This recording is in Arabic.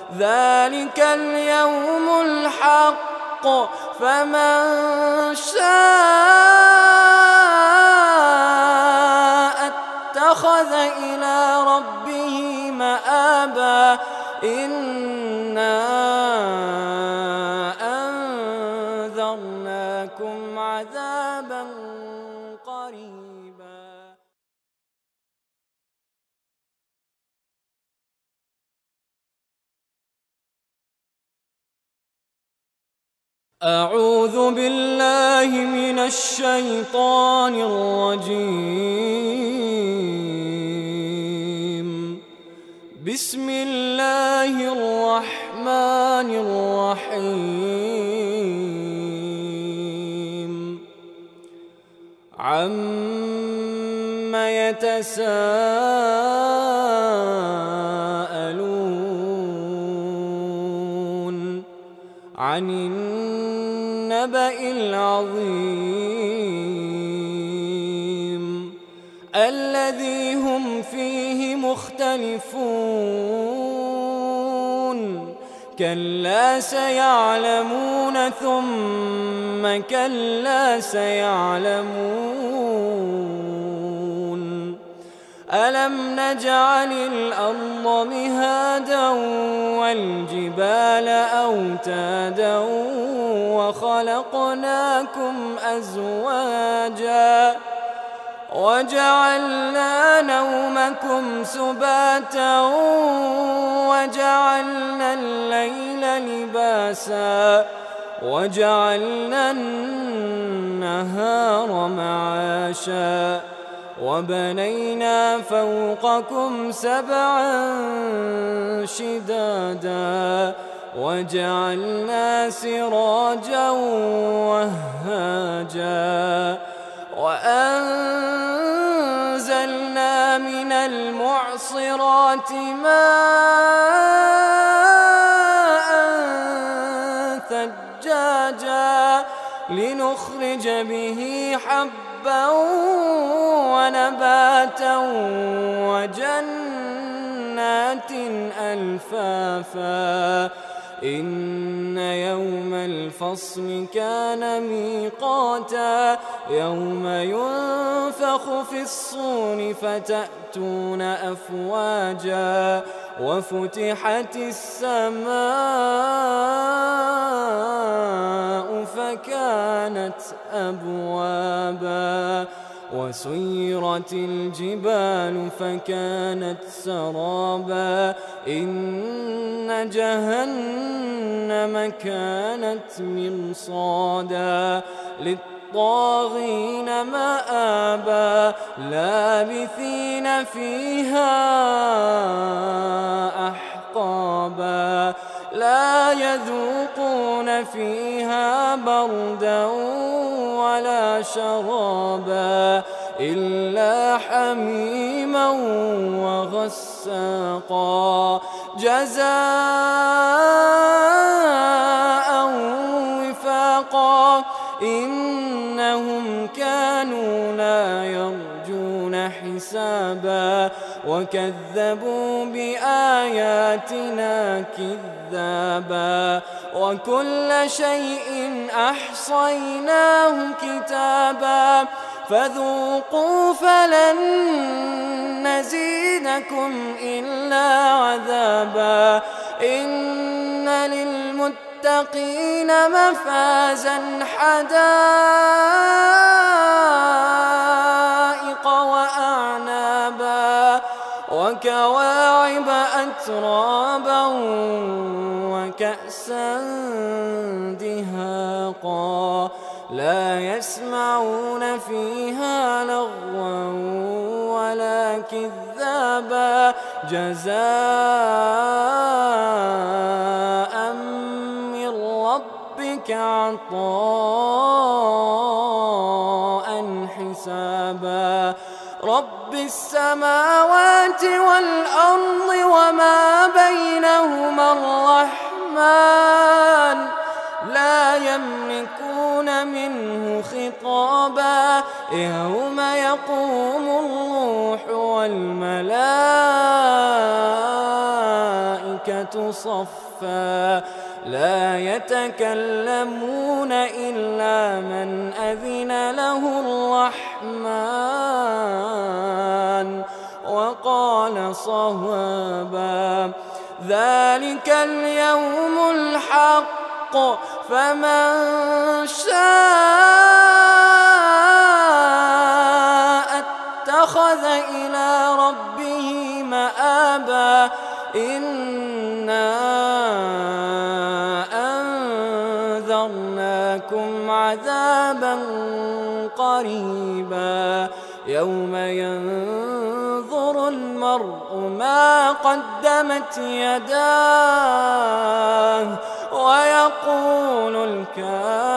ذلك اليوم الحق فمن شاء اتخذ إلى ربه مآبا إنا أنذرناكم عذابا قريبا. أعوذ بالله من الشيطان الرجيم. بسم الله الرحمن الرحيم. عَمَّ يتساءلون عن النبأ العظيم الذي هم فيه مختلفون كلا سيعلمون ثم كلا سيعلمون ألم نجعل الأرض مهادا والجبال أوتادا وخلقناكم أزواجا وجعلنا نومكم سباتا وجعلنا الليل لباسا وجعلنا النهار معاشا وبنينا فوقكم سبعا شدادا وجعلنا سراجا وهاجا وأنزلنا من المعصرات ماء ثجاجا لنخرج به حبا ونباتا وجنات ألفافا إن يوم الفصل كان ميقاتا يوم ينفخ في الصور فتأتون أفواجا وفتحت السماء فكانت أبوابا وسيرت الجبال فكانت سرابا إن جهنم كانت مرصادا للطاغين مآبا لابثين فيها أحقابا لا يذوقون فيها بردا ولا شرابا إلا حميما وغساقا جزاء وفاقا إنهم كانوا لا يرجون حسابا وكذبوا بآياتنا كذابا وكل شيء أحصيناه كتابا فذوقوا فلن نزيدكم إلا عذابا إن للمتقين مفازا حدائق وأعنابا وكواعب أترابا وكأسا دهاقا لا يسمعون فيها لغوا ولا كذابا جزاء من ربك عطاء حسابا رب السماوات والأرض وما بينهما الرحمن لا يملكون منه خطابا يوم يقوم الروح والملائكة والمرسلات صفا لا يتكلمون إلا من أذن له الرحمن وقال صوابا ذلك اليوم الحق فمن شاء اتخذ إلى ربه مآبا إنا أنذرناكم عذابا قريبا يوم ينظر المرء ما قدمت يداه ويقول الكافر